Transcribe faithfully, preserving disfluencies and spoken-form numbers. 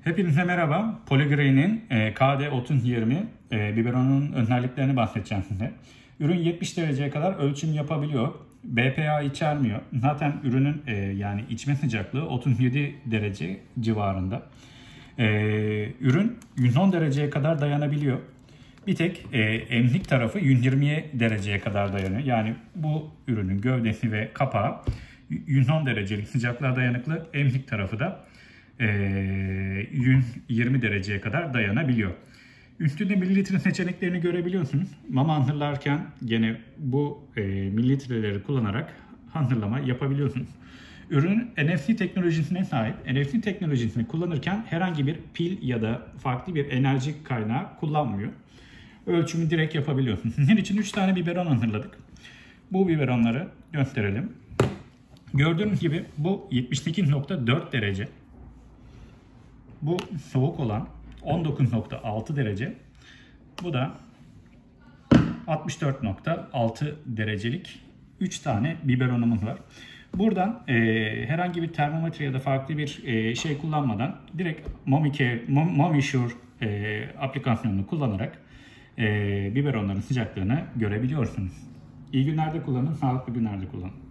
Hepinize merhaba. Poligreen'in e, K D otuz yirmi e, biberonun özelliklerini bahsedeceğim size. Ürün yetmiş dereceye kadar ölçüm yapabiliyor. B P A içermiyor. Zaten ürünün e, yani içme sıcaklığı otuz yedi derece civarında. E, ürün yüz on dereceye kadar dayanabiliyor. Bir tek e, emzik tarafı yüz yirmi dereceye kadar dayanıyor. Yani bu ürünün gövdesi ve kapağı yüz on derecelik sıcaklığa dayanıklı. Emzik tarafı da yüz yirmi dereceye kadar dayanabiliyor. Üstünde mililitre seçeneklerini görebiliyorsunuz. Mama hazırlarken gene bu e, mililitreleri kullanarak hazırlama yapabiliyorsunuz. Ürün N F C teknolojisine sahip. N F C teknolojisini kullanırken herhangi bir pil ya da farklı bir enerji kaynağı kullanmıyor. Ölçümü direkt yapabiliyorsunuz. Sizin için üç tane biberon hazırladık. Bu biberonları gösterelim. Gördüğünüz gibi bu yetmiş sekiz nokta dört derece. Bu soğuk olan on dokuz nokta altı derece. Bu da altmış dört nokta altı derecelik üç tane biberonumuz var. Buradan e, herhangi bir termometre ya da farklı bir e, şey kullanmadan direkt Momicare, Momisure e, aplikasyonunu kullanarak e, biberonların sıcaklığını görebiliyorsunuz. İyi günlerde kullanın, sağlıklı günlerde kullanın.